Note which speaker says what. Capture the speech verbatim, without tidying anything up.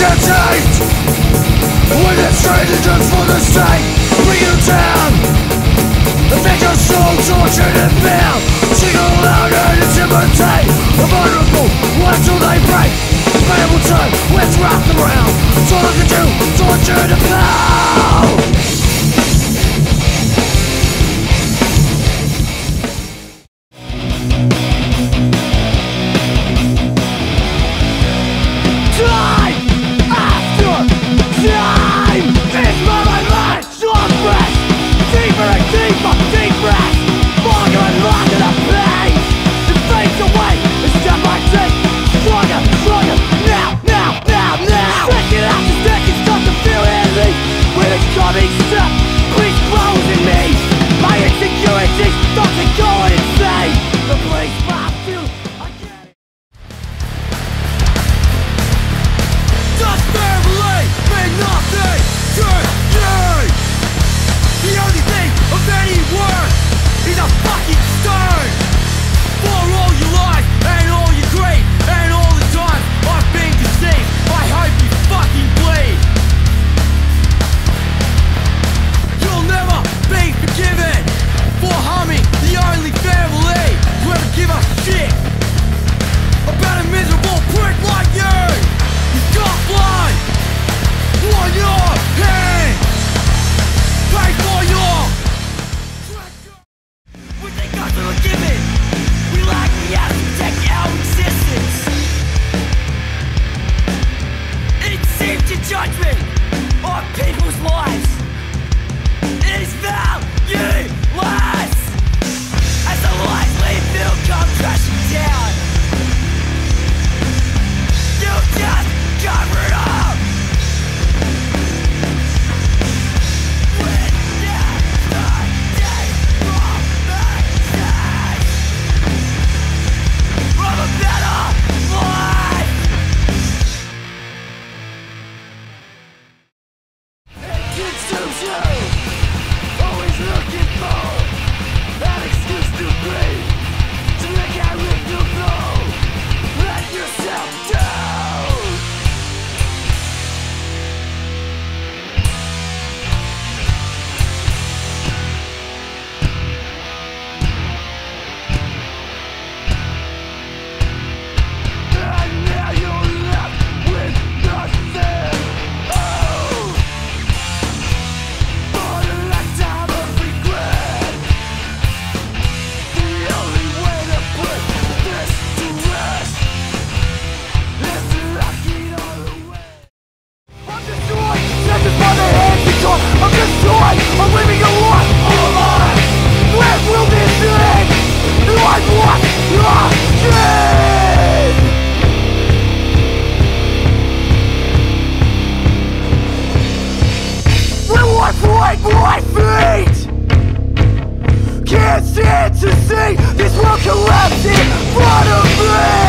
Speaker 1: taint. When it's strangers just for the sake, bring you down. Affect your soul, tortured and bound. Single out and intimidate. Vulnerable, what till they break. Payable time, let's wrap them around. So look at you, tortured and bound.
Speaker 2: Judgment on people's lives is valueless as the lies we feel come crashing down. You just cover it up with yesterday promises of a better life. Always looking for an excuse to breathe, to make out with you blow. Let yourself down. And now you're left with nothing. I'm destroyed! I'm living a life all alive! When will this end? Do I want your skin? Will I fight my feet? Can't stand to see this world collapse in front of me!